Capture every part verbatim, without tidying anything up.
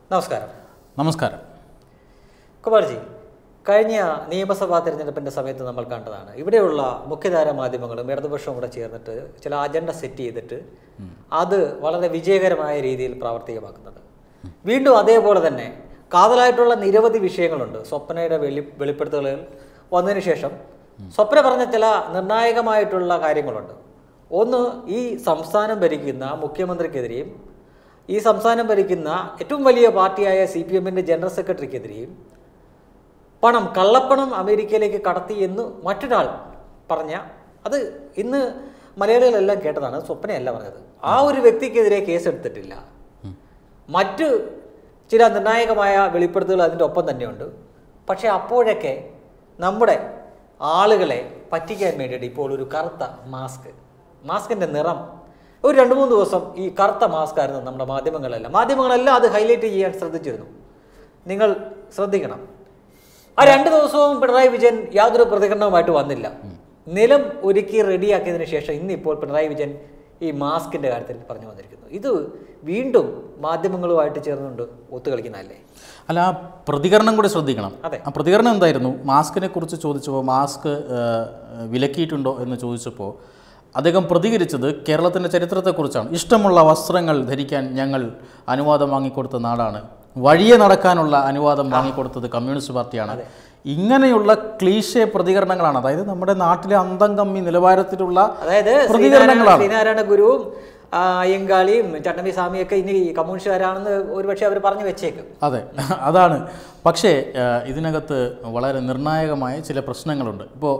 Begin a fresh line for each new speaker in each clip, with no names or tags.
നമസ്കാരം.
നമസ്കാരം.
കുമാർജി, കഴിഞ്ഞ നിയമസഭാ തിരഞ്ഞെടുപ്പിൻ്റെ സമയത്ത് നമ്മൾ കണ്ടതാണ്, ഇവിടെയുള്ള മുഖ്യധാര മാധ്യമങ്ങളും ഇടതുപക്ഷവും കൂടെ ചേർന്നിട്ട് ചില അജണ്ട സെറ്റ് ചെയ്തിട്ട് അത് വളരെ വിജയകരമായ രീതിയിൽ പ്രാവർത്തികമാക്കുന്നത്. വീണ്ടും അതേപോലെ തന്നെ കാതലായിട്ടുള്ള നിരവധി വിഷയങ്ങളുണ്ട്. സ്വപ്നയുടെ വെളി വെളിപ്പെടുത്തലുകൾ വന്നതിന് ശേഷം സ്വപ്ന പറഞ്ഞ ചില നിർണായകമായിട്ടുള്ള കാര്യങ്ങളുണ്ട്. ഒന്ന്, ഈ സംസ്ഥാനം ഭരിക്കുന്ന മുഖ്യമന്ത്രിക്കെതിരെയും ഈ സംസ്ഥാനം ഭരിക്കുന്ന ഏറ്റവും വലിയ പാർട്ടിയായ സി പി എമ്മിൻ്റെ ജനറൽ സെക്രട്ടറിക്കെതിരെയും പണം കള്ളപ്പണം അമേരിക്കയിലേക്ക് കടത്തി എന്ന് മറ്റൊരാൾ പറഞ്ഞ, അത് ഇന്ന് മലയാളികളെല്ലാം കേട്ടതാണ്, സ്വപ്നയല്ല പറഞ്ഞത്. ആ ഒരു വ്യക്തിക്കെതിരെ കേസെടുത്തിട്ടില്ല. മറ്റ് ചില നിർണായകമായ വെളിപ്പെടുത്തലുകൾ അതിൻ്റെ ഒപ്പം തന്നെയുണ്ട്. പക്ഷേ അപ്പോഴൊക്കെ നമ്മുടെ ആളുകളെ പറ്റിക്കാൻ വേണ്ടിയിട്ട് ഇപ്പോൾ ഒരു കറുത്ത മാസ്ക്, മാസ്കിൻ്റെ നിറം ഒരു രണ്ട് മൂന്ന് ദിവസം ഈ കറുത്ത മാസ്ക് ആയിരുന്നു നമ്മുടെ മാധ്യമങ്ങളെല്ലാം മാധ്യമങ്ങളെല്ലാം അത് ഹൈലൈറ്റ് ചെയ്യാൻ ശ്രദ്ധിച്ചിരുന്നു. നിങ്ങൾ ശ്രദ്ധിക്കണം, ആ രണ്ട് ദിവസവും പിണറായി വിജയൻ യാതൊരു പ്രതികരണവുമായിട്ട് വന്നില്ല. നിലം ഒരുക്കി റെഡിയാക്കിയതിനു ശേഷം ഇന്നിപ്പോൾ പിണറായി വിജയൻ ഈ മാസ്കിൻ്റെ കാര്യത്തിൽ പറഞ്ഞു വന്നിരിക്കുന്നു. ഇത് വീണ്ടും മാധ്യമങ്ങളുമായിട്ട് ചേർന്നുകൊണ്ട് ഒത്തുകളിക്കുന്നതല്ലേ?
അല്ല, ആ പ്രതികരണം കൂടി ശ്രദ്ധിക്കണം.
അതെ,
ആ പ്രതികരണം എന്തായിരുന്നു? മാസ്കിനെ കുറിച്ച് ചോദിച്ചപ്പോൾ, മാസ്ക് വിലക്കിയിട്ടുണ്ടോ എന്ന് ചോദിച്ചപ്പോൾ അദ്ദേഹം പ്രതികരിച്ചത് കേരളത്തിൻ്റെ ചരിത്രത്തെക്കുറിച്ചാണ്. ഇഷ്ടമുള്ള വസ്ത്രങ്ങൾ ധരിക്കാൻ ഞങ്ങൾ അനുവാദം വാങ്ങിക്കൊടുത്ത നാടാണ്, വഴിയെ നടക്കാനുള്ള അനുവാദം വാങ്ങിക്കൊടുത്തത് കമ്മ്യൂണിസ്റ്റ് പാർട്ടിയാണ്. ഇങ്ങനെയുള്ള ക്ലീശേ പ്രതികരണങ്ങളാണ്, അതായത് നമ്മുടെ നാട്ടിലെ അന്തം കമ്മി നിലവാരത്തിലുള്ള
അതായത്
പ്രതികരണങ്ങളാണ്.
ശ്രീനാരായണ ഗുരുവും അയ്യങ്കാളിയും ചട്ടമ്പി സ്വാമിയൊക്കെ ഇനി കമ്മ്യൂണിസ്റ്റുകാരാണെന്ന് ഒരുപക്ഷെ അവർ പറഞ്ഞു വെച്ചേക്കും.
അതെ, അതാണ്. പക്ഷേ ഇതിനകത്ത് വളരെ നിർണായകമായ ചില പ്രശ്നങ്ങളുണ്ട്. ഇപ്പോൾ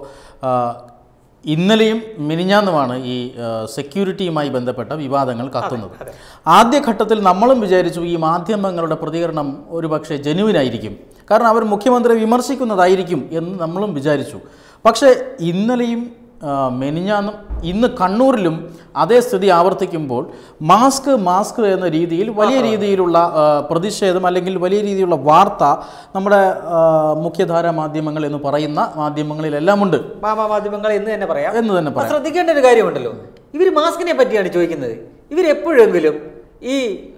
ഇന്നലെയും മിനിഞ്ഞാന്നുമാണ് ഈ സെക്യൂരിറ്റിയുമായി ബന്ധപ്പെട്ട വിവാദങ്ങൾ കത്തുന്നത്. ആദ്യഘട്ടത്തിൽ നമ്മളും വിചാരിച്ചു ഈ മാധ്യമങ്ങളുടെ പ്രതികരണം ഒരുപക്ഷെ ജെന്യുവിനായിരിക്കും, കാരണം അവർ മുഖ്യമന്ത്രിയെ വിമർശിക്കുന്നതായിരിക്കും എന്ന് നമ്മളും വിചാരിച്ചു. പക്ഷേ ഇന്നലെയും മെനിഞ്ഞാന്നും ഇന്ന് കണ്ണൂരിലും അതേ സ്ഥിതി ആവർത്തിക്കുമ്പോൾ മാസ്ക് മാസ്ക് എന്ന രീതിയിൽ വലിയ രീതിയിലുള്ള പ്രതിഷേധം അല്ലെങ്കിൽ വലിയ രീതിയിലുള്ള വാർത്ത നമ്മുടെ മുഖ്യധാര മാധ്യമങ്ങൾ എന്ന് പറയുന്ന മാധ്യമങ്ങളിലെല്ലാം ഉണ്ട്.
മാധ്യമങ്ങൾ എന്ന് തന്നെ പറയാം
എന്ന് തന്നെ പറയാം.
ശ്രദ്ധിക്കേണ്ട ഒരു കാര്യമുണ്ടല്ലോ, ഇവർ മാസ്കിനെ പറ്റിയാണ് ചോദിക്കുന്നത്. ഇവരെപ്പോഴെങ്കിലും ഈ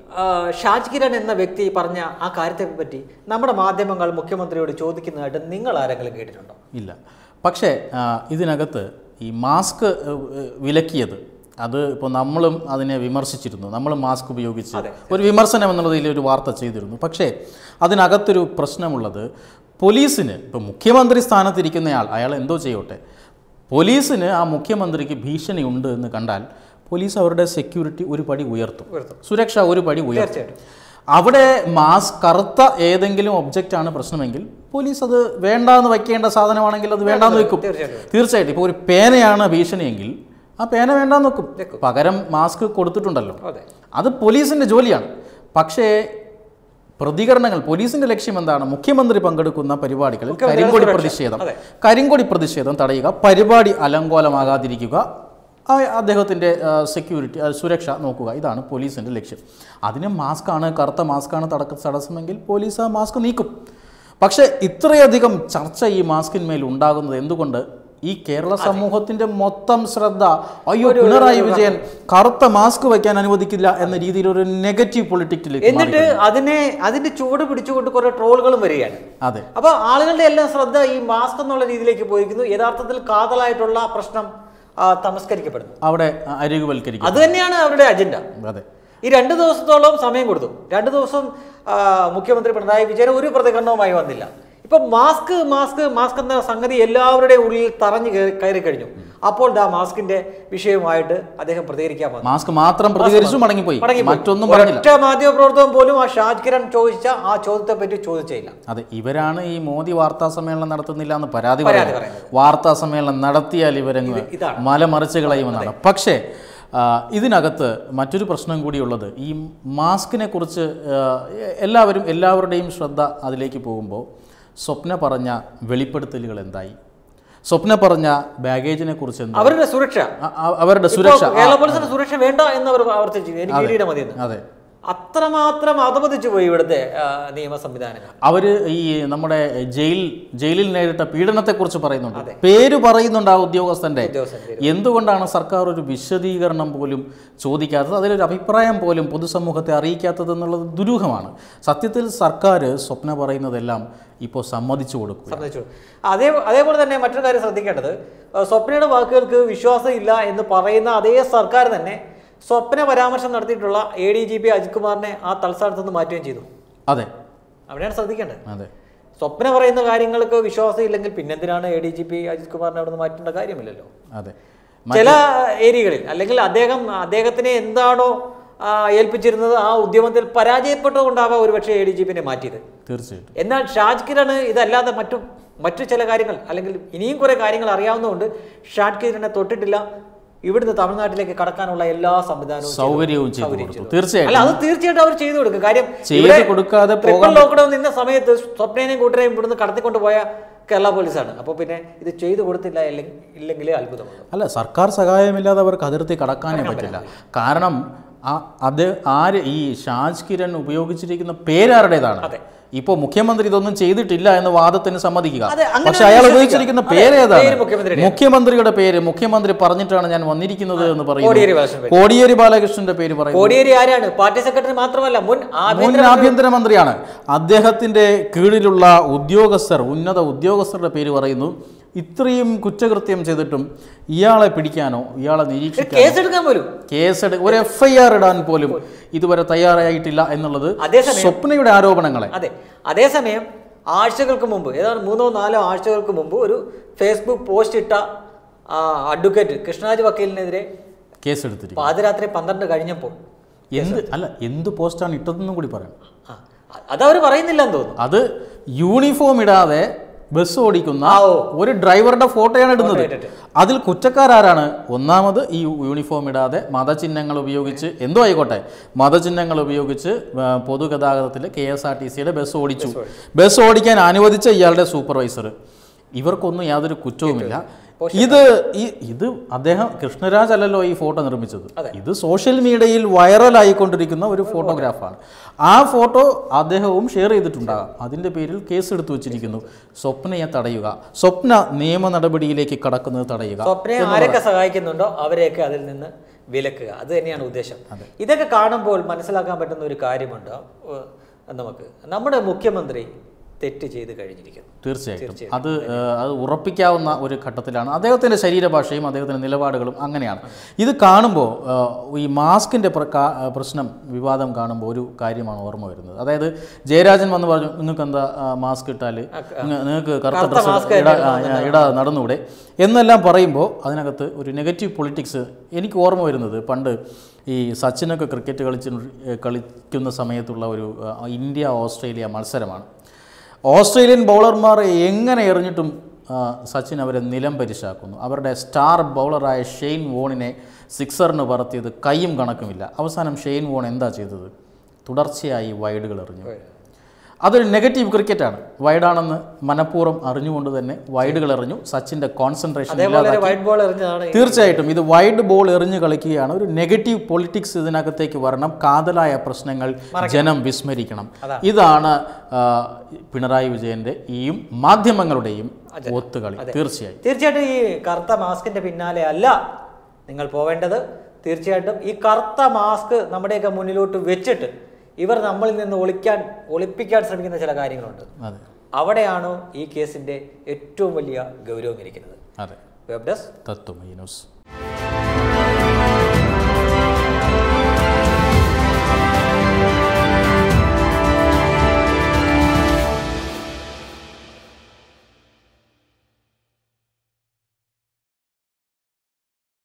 ഷാജ് കിരൺ എന്ന വ്യക്തി പറഞ്ഞ ആ കാര്യത്തെ പറ്റി നമ്മുടെ മാധ്യമങ്ങൾ മുഖ്യമന്ത്രിയോട് ചോദിക്കുന്നതായിട്ട് നിങ്ങൾ ആരെങ്കിലും കേട്ടിട്ടുണ്ടോ?
ഇല്ല. പക്ഷേ ഇതിനകത്ത് ഈ മാസ്ക് വിലക്കിയത്, അത് ഇപ്പോൾ നമ്മളും അതിനെ വിമർശിച്ചിരുന്നു. നമ്മൾ മാസ്ക് ഉപയോഗിച്ച് ഒരു വിമർശനം എന്നുള്ളതിൽ ഒരു വാർത്ത ചെയ്തിരുന്നു. പക്ഷേ അതിനകത്തൊരു പ്രശ്നമുള്ളത്, പോലീസിന് ഇപ്പോൾ മുഖ്യമന്ത്രി സ്ഥാനത്തിരിക്കുന്നയാൾ അയാൾ എന്തോ ചെയ്യോട്ടെ, പോലീസിന് ആ മുഖ്യമന്ത്രിക്ക് ഭീഷണി ഉണ്ട് എന്ന് കണ്ടാൽ പോലീസ് അവരുടെ സെക്യൂരിറ്റി ഒരു പടി ഉയർത്തും, സുരക്ഷ ഒരു പടി ഉയർത്തും. അവിടെ മാസ്ക് കറുത്ത ഏതെങ്കിലും ഒബ്ജക്റ്റാണ് പ്രശ്നമെങ്കിൽ പോലീസ് അത് വേണ്ടാന്ന് വയ്ക്കേണ്ട സാധനമാണെങ്കിൽ അത് വേണ്ടാന്ന് വെക്കും. തീർച്ചയായിട്ടും. ഇപ്പോൾ ഒരു പേനയാണ് ഭീഷണിയെങ്കിൽ ആ പേന വേണ്ടാന്ന് വെക്കും, പകരം മാസ്ക് കൊടുത്തിട്ടുണ്ടല്ലോ. അത് പോലീസിൻ്റെ ജോലിയാണ്. പക്ഷേ പ്രതികരണങ്ങൾ, പോലീസിൻ്റെ ലക്ഷ്യം എന്താണ്? മുഖ്യമന്ത്രി പങ്കെടുക്കുന്ന പരിപാടികളിൽ കരിങ്കൊടി പ്രതിഷേധം കരിങ്കൊടി പ്രതിഷേധം തടയുക, പരിപാടി അലങ്കോലമാകാതിരിക്കുക, അദ്ദേഹത്തിൻ്റെ സെക്യൂരിറ്റി സുരക്ഷ നോക്കുക, ഇതാണ് പോലീസിൻ്റെ ലക്ഷ്യം. അതിന് മാസ്കാണ്, കറുത്ത മാസ്കാണ് തടക്ക തടസ്സമെങ്കിൽ പോലീസ് ആ മാസ്ക് നീക്കും. പക്ഷേ ഇത്രയധികം ചർച്ച ഈ മാസ്കിന്മേൽ ഉണ്ടാകുന്നത് എന്തുകൊണ്ട്? ഈ കേരള സമൂഹത്തിൻ്റെ മൊത്തം ശ്രദ്ധ, അയ്യോ പിണറായി വിജയൻ കറുത്ത മാസ്ക് വയ്ക്കാൻ അനുവദിക്കില്ല എന്ന രീതിയിൽ ഒരു നെഗറ്റീവ് പൊളിറ്റിക്സിലേക്ക്,
എന്നിട്ട് അതിനെ അതിന്റെ ചൂട് പിടിച്ചുകൊണ്ട് കുറെ ട്രോളുകളും വരികയാണ്.
അതെ.
അപ്പോൾ ആളുകളുടെ എല്ലാം ശ്രദ്ധ ഈ മാസ്ക് എന്നുള്ള രീതിയിലേക്ക് പോയിരിക്കുന്നു. യഥാർത്ഥത്തിൽ കാതലായിട്ടുള്ള പ്രശ്നം തമസ്കരിക്കപ്പെടുന്നു, അവിടെ
അരികുവൽക്കരിക്കും.
അത് തന്നെയാണ് അവരുടെ അജണ്ട.
അതെ.
ഈ രണ്ട് ദിവസത്തോളം സമയം കൊടുത്തു. രണ്ട് ദിവസം മുഖ്യമന്ത്രി പിണറായി വിജയൻ ഒരു പ്രതികരണവുമായി വന്നില്ല. ഇപ്പൊ മാസ്ക് മാസ്ക് മാസ്ക് എന്ന സംഗതി എല്ലാവരുടെയും ഉള്ളിൽ തറഞ്ഞു കയറി കഴിഞ്ഞു. അപ്പോൾ ദാ മാസ്കിന്റെ വിഷയവുമായിട്ട് അദ്ദേഹം പ്രതികരിക്കാൻ വന്നു.
മാസ്ക് മാത്രം പ്രതികരിച്ചു മടങ്ങിപ്പോയി, മറ്റൊന്നും പറഞ്ഞില്ല.
ഒറ്റ മാധ്യമ പ്രവർത്തനം പോലും ആ ഷാജ് കിരൺ ചോദിച്ച ആ ചോദ്യത്തെ പറ്റി ചോദിച്ചില്ല.
അതെ, ഇവരാണ് ഈ മോദി വാർത്താ സമ്മേളനം നടത്തുന്നില്ല എന്ന് പരാതി പറയുന്നത്. വാർത്താ സമ്മേളനം നടത്തിയാൽ ഇവരങ്ങ് മലമറിച്ച് കളയുമെന്നാണ്. പക്ഷേ ഇതിനകത്ത് മറ്റൊരു പ്രശ്നം കൂടിയുള്ളത്, ഈ മാസ്കിനെ കുറിച്ച് എല്ലാവരും എല്ലാവരുടെയും ശ്രദ്ധ അതിലേക്ക് പോകുമ്പോൾ സ്വപ്ന പറഞ്ഞ വെളിപ്പെടുത്തലുകൾ എന്തായി? സ്വപ്ന പറഞ്ഞ ബാഗേജിനെ കുറിച്ച് എന്താ?
അവരുടെ സുരക്ഷ,
അവരുടെ സുരക്ഷ,
കേരള പോലീസിന്റെ സുരക്ഷ വേണ്ട എന്ന് അവർ ആവർത്തിച്ചു.
അതെ.
അത്രമാത്രം അധപതിച്ചു പോയി ഇവിടുത്തെ നിയമ സംവിധാനങ്ങൾ.
അവർ ഈ നമ്മുടെ ജയിൽ ജയിലിൽ നേരിട്ട പീഡനത്തെക്കുറിച്ച് പറയുന്നുണ്ട്, പേര് പറയുന്നുണ്ട് ആ ഉദ്യോഗസ്ഥൻ്റെ. എന്തുകൊണ്ടാണ് സർക്കാർ ഒരു വിശദീകരണം പോലും ചോദിക്കാത്തത്, അതിലൊരു അഭിപ്രായം പോലും പൊതുസമൂഹത്തെ അറിയിക്കാത്തത് എന്നുള്ളത് ദുരൂഹമാണ്. സത്യത്തിൽ സർക്കാർ സ്വപ്ന പറയുന്നതെല്ലാം ഇപ്പോൾ സമ്മതിച്ചു കൊടുക്കും.
സമ്മതിച്ചു. അതേ അതേപോലെ തന്നെ മറ്റൊരു കാര്യം ശ്രദ്ധിക്കേണ്ടത്, സ്വപ്നയുടെ വാക്കുകൾക്ക് വിശ്വാസം ഇല്ല എന്ന് പറയുന്ന അതേ സർക്കാർ തന്നെ സ്വപ്ന പരാമർശം നടത്തിയിട്ടുള്ള A D G P Ajith കുമാറിനെ ആ തൽസ്ഥാനത്ത് നിന്ന് മാറ്റുകയും ചെയ്തു.
അതെ,
അവിടെയാണ് ശ്രദ്ധിക്കേണ്ടത്.
അതെ,
സ്വപ്ന പറയുന്ന കാര്യങ്ങൾക്ക് വിശ്വാസം ഇല്ലെങ്കിൽ പിന്നെന്തിനാണ് A D G P Ajith കുമാറിനെ അവിടെ നിന്ന് മാറ്റേണ്ട കാര്യമില്ലല്ലോ.
അതെ,
ചില ഏരിയകളിൽ അല്ലെങ്കിൽ അദ്ദേഹം അദ്ദേഹത്തിനെ എന്താണോ ഏൽപ്പിച്ചിരുന്നത് ആ ഉദ്യമത്തിൽ പരാജയപ്പെട്ടതുകൊണ്ടാവാം ഒരുപക്ഷെ എ ഡി ജി പിനെ മാറ്റിയത്.
തീർച്ചയായിട്ടും.
എന്നാൽ ഷാജ് കിരണ് ഇതല്ലാതെ മറ്റു മറ്റു ചില കാര്യങ്ങൾ അല്ലെങ്കിൽ ഇനിയും കുറെ കാര്യങ്ങൾ അറിയാവുന്നതുകൊണ്ട് ഷാജ് കിരണിനെ തൊട്ടിട്ടില്ല. ഇവിടുന്ന് തമിഴ്നാട്ടിലേക്ക് കടക്കാനുള്ള എല്ലാ സംവിധാനവും
സൗകര്യവും തീർച്ചയായും
അല്ല അത് തീർച്ചയായിട്ടും അവർ ചെയ്തു കൊടുക്കും. കാര്യം
കൊടുക്കാതെ
ലോക്ക്ഡൌൺ നിന്ന സമയത്ത് സ്വപ്നേനെയും കൂട്ടരെയും ഇവിടുന്ന് കടത്തിക്കൊണ്ട് പോയ കേരള പോലീസാണ്. അപ്പോൾ പിന്നെ ഇത് ചെയ്തു കൊടുത്തില്ല ഇല്ലെങ്കിൽ അത്ഭുതമാണ്.
അല്ല, സർക്കാർ സഹായമില്ലാതെ അവർക്ക് അതിർത്തി കടക്കാനേ പറ്റില്ല. കാരണം അത് ആര് ഈ ഷാജ് കിരൺ ഉപയോഗിച്ചിരിക്കുന്ന പേരാരുടേതാണ്. ഇപ്പോൾ മുഖ്യമന്ത്രി ഇതൊന്നും ചെയ്തിട്ടില്ല എന്ന് വാദത്തിന് സമ്മതിക്കുക, പക്ഷെ അയാൾ ഉപയോഗിച്ചിരിക്കുന്ന പേരേതാണ്? മുഖ്യമന്ത്രിയുടെ പേര്. മുഖ്യമന്ത്രി പറഞ്ഞിട്ടാണ് ഞാൻ വന്നിരിക്കുന്നത് എന്ന് പറയുന്നത്. കോടിയേരി ബാലകൃഷ്ണന്റെ പേര് പറയുന്നത്.
കോടിയേരി ആരാണ്? പാർട്ടി സെക്രട്ടറി മാത്രമല്ല, മുൻ
മുൻ ആഭ്യന്തരമന്ത്രിയാണ്. അദ്ദേഹത്തിന്റെ കീഴിലുള്ള ഉദ്യോഗസ്ഥർ, ഉന്നത ഉദ്യോഗസ്ഥരുടെ പേര് പറയുന്നു. ഇത്രയും കുറ്റകൃത്യം ചെയ്തിട്ടും ഇയാളെ പിടിക്കാനോ ഇയാളെ നിരീക്ഷിക്കാനോ
കേസെടുക്കാൻ പോലും
കേസെടു ഒരു എഫ് ഐ ആർ ഇടാൻ പോലും ഇതുവരെ തയ്യാറായിട്ടില്ല എന്നുള്ളത് സ്വപ്നയുടെ ആരോപണങ്ങളെ.
അതെ, അതേസമയം ആഴ്ചകൾക്ക് മുമ്പ്, ഏതാണ്ട് മൂന്നോ നാലോ ആഴ്ചകൾക്ക് മുമ്പ് ഒരു ഫേസ്ബുക്ക് പോസ്റ്റ് ഇട്ട അഡ്വക്കേറ്റ് കൃഷ്ണരാജ് വക്കീലിനെതിരെ
കേസെടുത്തിരിക്കും.
പാതിരാത്രി പന്ത്രണ്ട് കഴിഞ്ഞപ്പോൾ
എന്ത് അല്ല എന്ത് പോസ്റ്റാണ് ഇട്ടതെന്നും കൂടി പറയാം.
അതവർ പറയുന്നില്ലെന്ന് തോന്നുന്നു.
അത് യൂണിഫോം ഇടാതെ ബസ് ഓടിക്കുന്ന ഒരു ഡ്രൈവറുടെ ഫോട്ടോയാണ് ഇടുന്നത്. അതിൽ കുറ്റക്കാരാരാണ്? ഒന്നാമത് ഈ യൂണിഫോം ഇടാതെ മതചിഹ്നങ്ങൾ ഉപയോഗിച്ച്, എന്തോ ആയിക്കോട്ടെ, മതചിഹ്നങ്ങൾ ഉപയോഗിച്ച് പൊതുഗതാഗതത്തിൽ കെ എസ് ആർ ടി സിയുടെ ബസ് ഓടിച്ചു. ബസ് ഓടിക്കാൻ അനുവദിച്ച ഇയാളുടെ സൂപ്പർവൈസർ. ഇവർക്കൊന്നും യാതൊരു കുറ്റവുമില്ല. ഇത് ഈ ഇത് അദ്ദേഹം കൃഷ്ണരാജ് അല്ലല്ലോ ഈ ഫോട്ടോ നിർമ്മിച്ചത്. ഇത് സോഷ്യൽ മീഡിയയിൽ വൈറലായിക്കൊണ്ടിരിക്കുന്ന ഒരു ഫോട്ടോഗ്രാഫാണ്. ആ ഫോട്ടോ അദ്ദേഹവും ഷെയർ ചെയ്തിട്ടുണ്ടാകാം. അതിൻ്റെ പേരിൽ കേസ് എടുത്തു വച്ചിരിക്കുന്നു. സ്വപ്നയെ തടയുക, സ്വപ്ന നിയമ നടപടിയിലേക്ക് കടക്കുന്നത് തടയുക.
സ്വപ്നയെ ആരൊക്കെ സഹായിക്കുന്നുണ്ടോ അവരെയൊക്കെ അതിൽ നിന്ന് വിലക്കുക, അത് തന്നെയാണ് ഉദ്ദേശം. ഇതൊക്കെ കാണുമ്പോൾ മനസ്സിലാക്കാൻ പറ്റുന്ന ഒരു കാര്യമുണ്ട്. നമുക്ക് നമ്മുടെ മുഖ്യമന്ത്രി തെറ്റ് ചെയ്ത് കഴിഞ്ഞിരിക്കുന്നു.
തീർച്ചയായിട്ടും അത് അത് ഉറപ്പിക്കാവുന്ന ഒരു ഘട്ടത്തിലാണ്. അദ്ദേഹത്തിൻ്റെ ശരീരഭാഷയും അദ്ദേഹത്തിൻ്റെ നിലപാടുകളും അങ്ങനെയാണ്. ഇത് കാണുമ്പോൾ ഈ മാസ്കിൻ്റെ പ്രശ്നം, വിവാദം കാണുമ്പോൾ ഒരു കാര്യമാണ് ഓർമ്മ വരുന്നത്. അതായത് ജയരാജൻ വന്ന് പറഞ്ഞു, നിങ്ങൾക്ക് എന്താ മാസ്ക് ഇട്ടാൽ നിങ്ങൾക്ക് കറുത്ത ഡ്രസ്സ് ഇടാ നടന്നുകൂടെ എന്നെല്ലാം പറയുമ്പോൾ അതിനകത്ത് ഒരു നെഗറ്റീവ് പൊളിറ്റിക്സ് എനിക്ക് ഓർമ്മ വരുന്നത് പണ്ട് ഈ സച്ചിനൊക്കെ ക്രിക്കറ്റ് കളിച്ച് കളിക്കുന്ന സമയത്തുള്ള ഒരു ഇന്ത്യ ഓസ്ട്രേലിയ മത്സരമാണ്. ഓസ്ട്രേലിയൻ ബൗളർമാർ എങ്ങനെ എറിഞ്ഞിട്ടും സച്ചിൻ അവരെ നിലം പരിശാക്കുന്നു. അവരുടെ സ്റ്റാർ ബൗളറായ ഷെയ്ൻ വോണിനെ സിക്സറിന് പറത്തിയത് കയ്യും കണക്കുമില്ല. അവസാനം ഷെയ്ൻ വോൺ എന്താ ചെയ്തത്? തുടർച്ചയായി വൈഡുകൾ എറിഞ്ഞു. അതൊരു നെഗറ്റീവ് ക്രിക്കറ്റാണ്. വൈഡാണെന്ന് മനഃപൂർവ്വം അറിഞ്ഞുകൊണ്ട് തന്നെ വൈഡുകൾ എറിഞ്ഞു. സച്ചിൻ്റെ കോൺസെൻട്രേഷൻ ഇല്ലാതാക്കി. തീർച്ചയായിട്ടും ഇത് വൈഡ് ബോൾ എറിഞ്ഞു കളിക്കുകയാണ്. ഒരു നെഗറ്റീവ് പൊളിറ്റിക്സ് ഇതിനകത്തേക്ക് വരണം. കാതലായ പ്രശ്നങ്ങൾ ജനം വിസ്മരിക്കണം. ഇതാണ് പിണറായി വിജയന്റെ ഈയും മാധ്യമങ്ങളുടെയും ഒത്തുകളി. തീർച്ചയായും
തീർച്ചയായിട്ടും ഈ കറുത്ത മാസ്കിന്റെ പിന്നാലെ അല്ല നിങ്ങൾ പോവേണ്ടത്. തീർച്ചയായിട്ടും ഈ കറുത്ത മാസ്ക് നമ്മുടെയൊക്കെ മുന്നിലോട്ട് വെച്ചിട്ട് ഇവർ നമ്മളിൽ നിന്ന് ഒളിക്കാൻ ഒളിപ്പിക്കാൻ ശ്രമിക്കുന്ന ചില കാര്യങ്ങളുണ്ട്. അവിടെയാണോ ഈ കേസിന്റെ ഏറ്റവും വലിയ ഗൗരവം ഇരിക്കുന്നത്?
അതെ.
Web desk
Tatwamayi news.